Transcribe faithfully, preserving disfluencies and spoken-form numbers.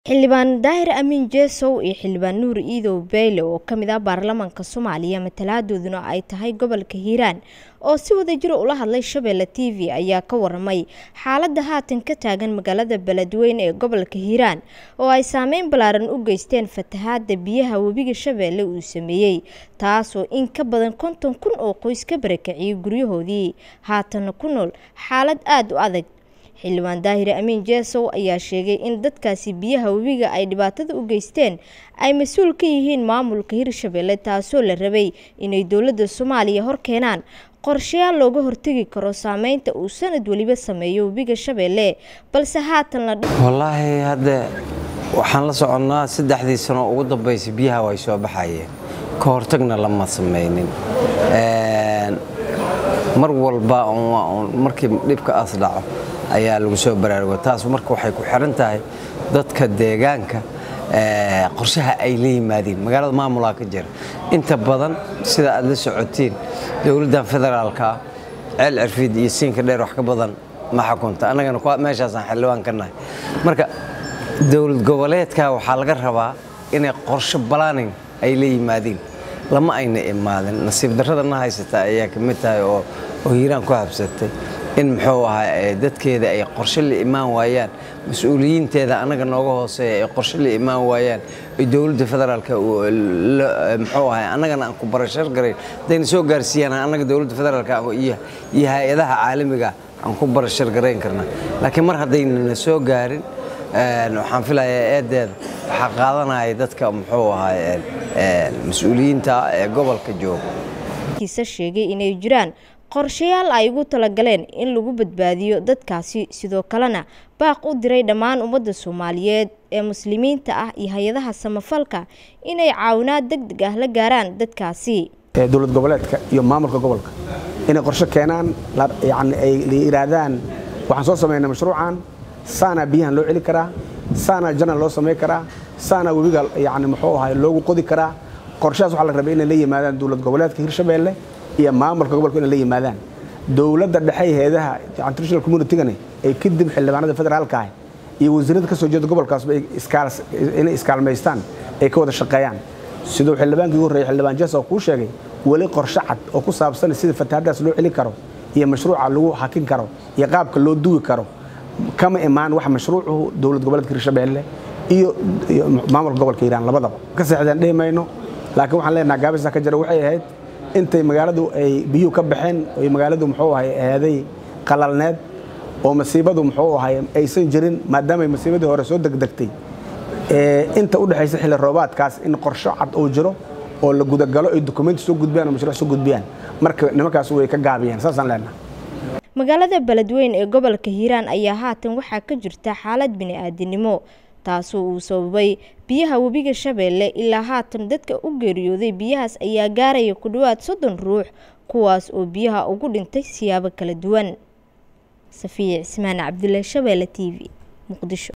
xildhibaan Daahir Amiin Jeesow iyo xildhibaan Nuur Iidow Beyle oo kamid ah baarlamaanka Soomaaliya mataladooduna ay tahay gobolka Hiiraan oo si wada jir ula hadlay Shabeelle T V ayaa ka waramay xaaladda haatan ka taagan magaalada Beledweyne ee gobolka Hiiraan oo ay saameyn balaaran u geysteen fatahaada biyaha webiga Shabeelle uu sameeyay taasoo in ka badan konton kun oo qoys ka barakaciyay guryahoodii haatan ku nool xaalad aad u adag. xildhibaan Daahir Amiin Jeesow ayaa sheegay in dadkaasi biyaha webiga ay dhibaatada u geysteen ay mas'uul ka yihiin maamulka Hirshabeelle taasoo la rabay inay dawladda Soomaaliya hor keenaan qorshayaal looga hortagi karo saameynta uu sanad waliba sameeyo webiga Shabeelle balse haatan la wallahi hadda waxaan la soconnaa saddexdii sano ugu dambeysay biyaha way soo baxayeen ka hortagna lama sameeynin een mar walba oo markii dhibka as dhaco ayaa lagu soo baraarugo taas marka waxay ku xiran tahay dadka deegaanka ee qorshaha ay leeyimaadeen magaalada maamulka ka jira inta badan sida aad la socotiin dawladda federaalka ceel cirfid iyo siinka dheer wax ka badan ma xukunta anagana ku meeshaas aan xilwaan ka nahay marka dawlad goboleedka waxa laga rabaa inay qorshe planning ay leeyimaadeen lama ayna imaadin nasiib darradana haysata ayaa ka mid tahay oo oo Hiiraan ku habsatay in muxuu ahaa dadkeeda ay qorshe la imaan waayaan mas'uuliyiinteeda anaga nooga hooseeya ay qorshe la imaan waayaan ee dawladda federaalka muxuu ahaa anagana aan ku barashar garay dadna soo gaarsiiyaan anaga dawladda federaalka iyo iyo hay'adaha caalamiga aan ku barashar gareyn karna laakiin mar haddayna soo gaarin waxaan filayaa eedeed waxa qaadanaya dadka muxuu ahaa mas'uuliyiinta ee gobolka jooga kiisa sheegay inay jiraan qorshayaal ay ugu talagaleen in lagu badbaadiyo dadkaasi sidoo kalena baaq u diray dhammaan ummadda Soomaaliyeed ee muslimiinta ah iyo hay'adaha samafalka inay caawinaad degdeg ah la gaaraan dadkaasi ee dawlad goboleedka iyo maamulka gobolka inay qorshe keenaan yaani ay yiraahdaan waxaan soo sameeynaa mashruucan saana biyahan loo celi karaa saana janal loo sameey karaa saana webiga yaani muxuu ahaa loogu qodi karaa qorshahaas waxa la rabay in la yimaadaan dawlad goboleedka Hirshabeelle iyo maamulka gobolka in la yimaadaan dawladda dhexe heedaha international community-gana ay kadib xildhibaanada federaalka ah iyo wasiirada ka soo jeeda gobolkaas ay iskaal in iskaalmeystaan ay ka wada shaqeeyaan sidoo xildhibaankii ugu horeeyay xildhibaan Jeesow ku sheegay wali qorshe cad oo ku saabsan sida fatahaadaas loo celi karo iyo mashruuca lagu hakin karo iyo qaabka loo duwi karo kama imaan wax mashruucu dawlad goboleedka Hirshabeelle iyo maamulka gobolka Hiiraan labadaba ka saxdaan dheemayno laakiin waxaan leenahay gaabisa ka jira waxay ahayd intay magaaladu ay biyo ka baxeen oo magaaladu muxuu ahay aaday qalalneed oo masiibadu muxuu ahay aysan jirin maadaama ay masiibadii hore soo degdegtay ee inta u dhaxaysa xilli roobaadkaas in qorshe cad oo jiro oo la guda galo ay document soo gudbiyaan mashruuc soo gudbiyaan marka nimankaas way ka gaabiyeen saasaan leenahay magaalada Beledweyne ee gobolka Hiiraan ayaa haatan waxa ka jirta xaalad bini'aadanimo taasoo uu sababay biyaha webiga Shabeelle ilaa haatan dadka u geeriyooday biyahaas ayaa gaaraya ku dhawaad soddon ruux kuwaas oo biyaha ugu dhintay siyaabo kala duwan. Safiya Ismaan Cabdullaahi, Shabeelle T V, Muqdisho.